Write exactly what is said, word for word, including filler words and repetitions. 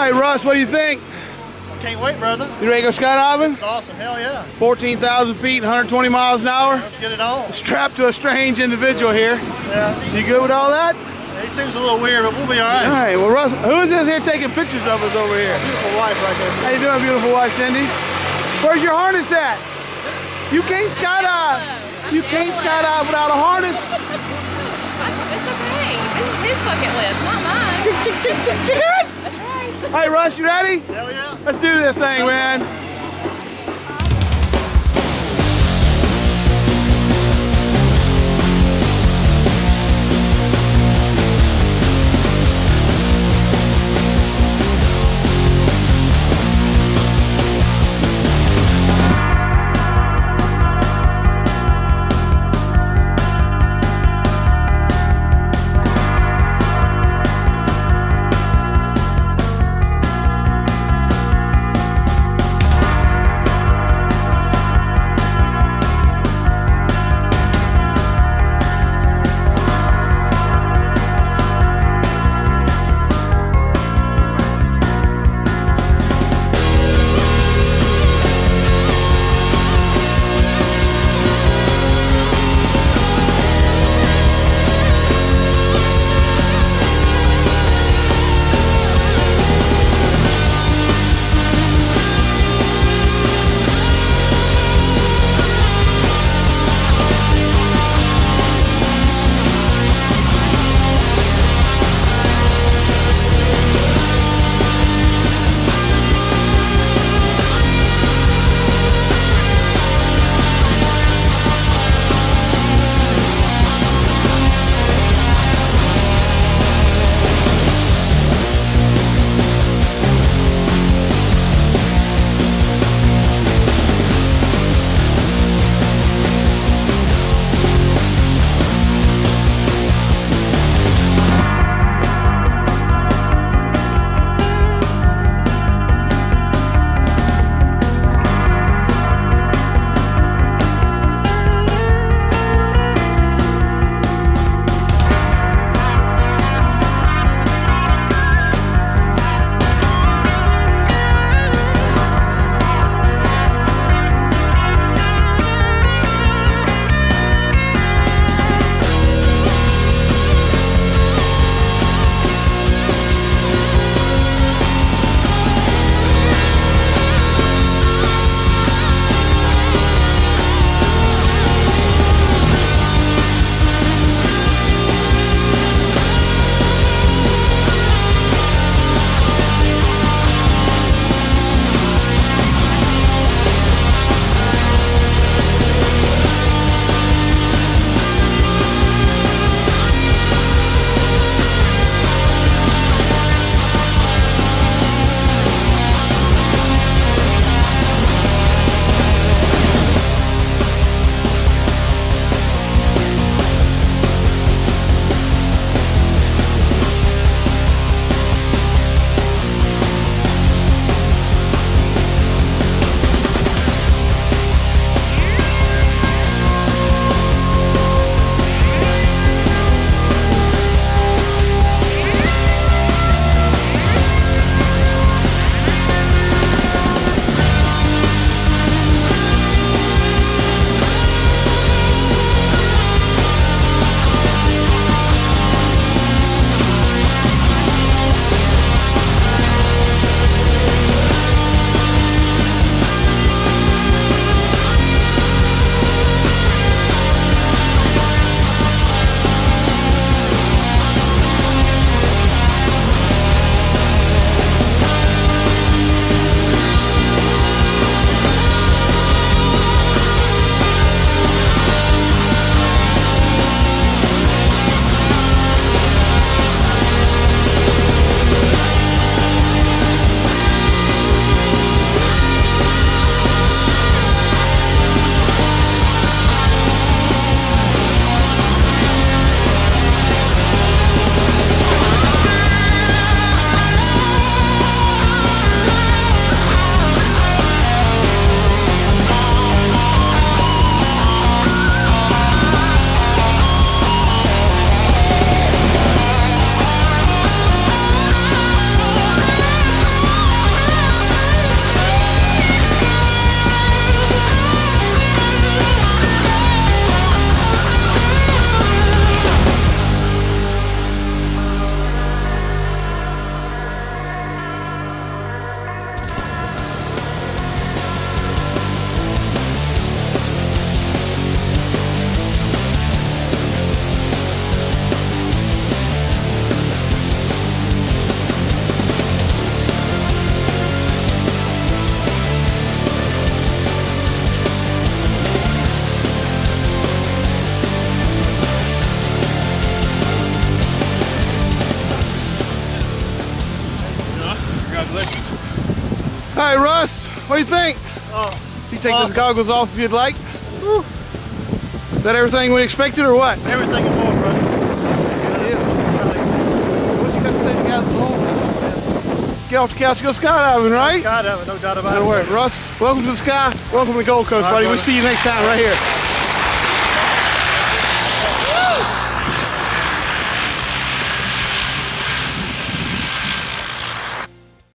right, Russ, what do you think? Can't wait, brother. You ready to go skydiving? It's awesome, hell yeah. fourteen thousand feet, one hundred twenty miles an hour. Let's get it on. Strapped to a strange individual here. Yeah. You good with all that? He seems a little weird, but we'll be all right. All right, well, Russ, who is this here taking pictures of us over here? Beautiful wife right there. How you doing, beautiful wife, Cindy? Where's your harness at? You can't skydive. You can't skydive without a harness. It's okay. This is his bucket list, not mine. You good? That's right. All right, Russ, you ready? Hell yeah. Let's do this thing, man. delicious. All right, Russ, what do you think? Oh, You take awesome. those goggles off if you'd like. Whew. Is that everything we expected or what? Everything and more, brother. Yeah. That's exciting. So what you got to say to the guys at home? Get off the couch and go skydiving, right? Skydiving, no doubt about That'll it. work. Russ, welcome to the sky. Welcome to the Gold Coast, All right, buddy. We'll brother. see you next time right here.